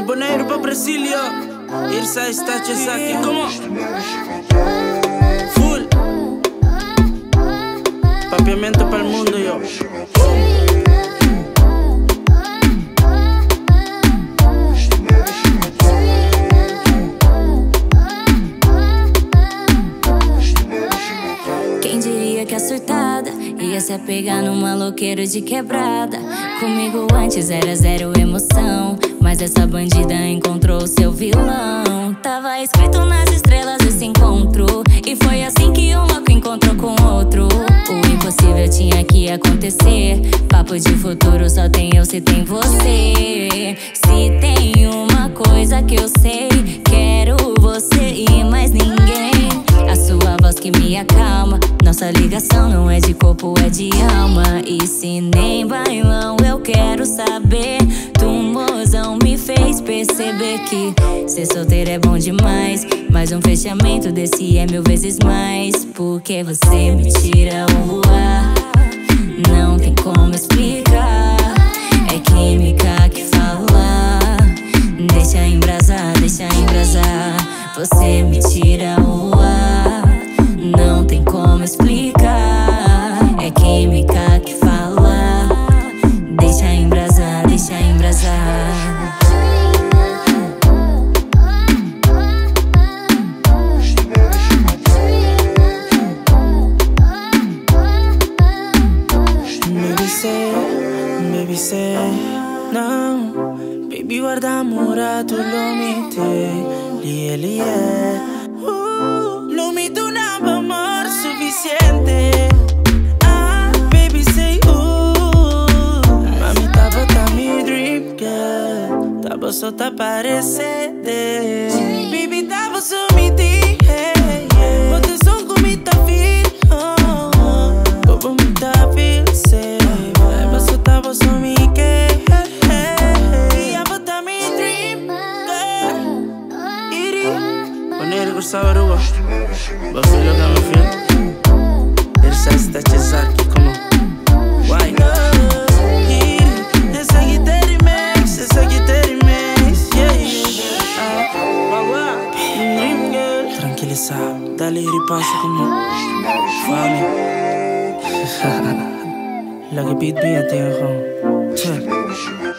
tipo negro pra Brasília. Sais, Tati, Zaqui, come on. Full. Papiamento para el mundo, yo. Quem diria que a surtada ia se apegar num maloqueiro de quebrada? Comigo antes era zero emoção, mas essa bandida encontrou seu vilão. Tava escrito nas estrelas esse encontro, e foi assim que um louco encontrou com outro. O impossível tinha que acontecer. Papo de futuro só tem eu se tem você. Se tem uma coisa que eu sei, quero você e mais ninguém. A sua voz que me acalma, nossa ligação não é de corpo, é de alma. E se nem bailão eu quero saber, tu mozão me fez perceber que ser solteiro é bom demais, mas um fechamento desse é 1000 vezes mais. Porque você me tira o ar, não tem como explicar. É química que fala, deixa embrasar, deixa embrasar. Você me tira o ar, não tem como explicar. É química que fala, deixa embrasar, deixa embrasar. Baby say, não. Baby guarda amor, tu lo mite. Lie. No me donava amor suficiente. Baby say, mami tava mi dream girl. Tava só te parecendo. Baby tava só me di. Bote som com me tá feel. Como me tá feel. Tava só me que. Ia botar mi dream girl. Iri. Poner gostava Rubi. Bafilho que me feel. Sais, Tati, Zaqui, come on. Why? Essa guitarra remix, essa guitarra remix. Yeah. Dream girl. Tranquilizado, dale ripasso como fame. La que beat bien, tío.